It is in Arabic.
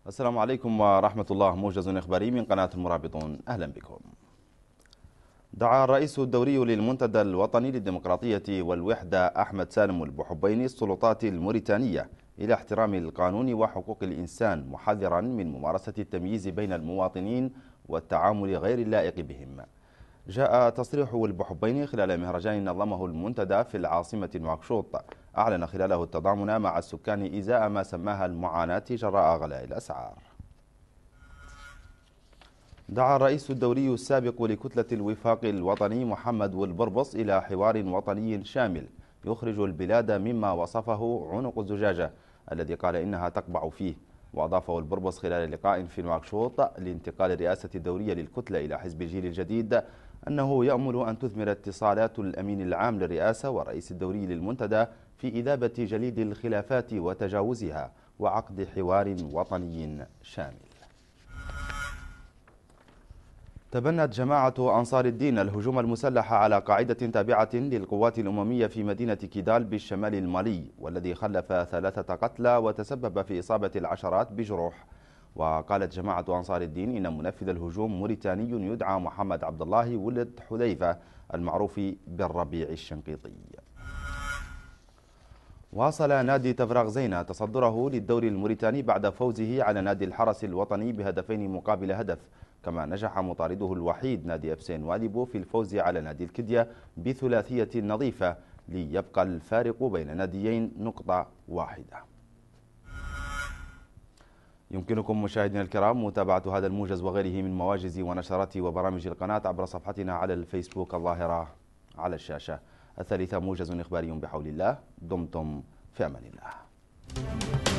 السلام عليكم ورحمة الله. موجز إخباري من قناة المرابطون، أهلا بكم. دعا الرئيس الدوري للمنتدى الوطني للديمقراطية والوحدة أحمد سالم البحبيني السلطات الموريتانية إلى احترام القانون وحقوق الإنسان، محذرا من ممارسة التمييز بين المواطنين والتعامل غير اللائق بهم. جاء تصريح البحبيني خلال مهرجان نظمه المنتدى في العاصمة نواكشوط، أعلن خلاله التضامن مع السكان إزاء ما سماها المعاناة جراء غلاء الأسعار. دعا الرئيس الدوري السابق لكتلة الوفاق الوطني محمد والبربص إلى حوار وطني شامل يخرج البلاد مما وصفه عنق الزجاجة الذي قال إنها تقبع فيه. وأضاف البربص خلال لقاء في نواكشوط لانتقال الرئاسة الدورية للكتلة إلى حزب الجيل الجديد أنه يأمل أن تثمر اتصالات الأمين العام للرئاسة والرئيس الدوري للمنتدى في إذابة جليد الخلافات وتجاوزها وعقد حوار وطني شامل. تبنت جماعة أنصار الدين الهجوم المسلح على قاعدة تابعة للقوات الأممية في مدينة كيدال بالشمال المالي، والذي خلف 3 قتلى وتسبب في إصابة العشرات بجروح. وقالت جماعة أنصار الدين إن منفذ الهجوم موريتاني يدعى محمد عبد الله ولد حذيفة المعروف بالربيع الشنقيطي. واصل نادي تفراغ زينة تصدره للدوري الموريتاني بعد فوزه على نادي الحرس الوطني بهدفين مقابل هدف، كما نجح مطارده الوحيد نادي أبسين واليبو في الفوز على نادي الكدية بثلاثية نظيفة، ليبقى الفارق بين ناديين نقطة واحدة. يمكنكم مشاهدينا الكرام متابعة هذا الموجز وغيره من مواجز ونشرات وبرامج القناة عبر صفحتنا على الفيسبوك الظاهرة على الشاشة. الثالثة موجز إخباري بحول الله. دمتم في أمان الله.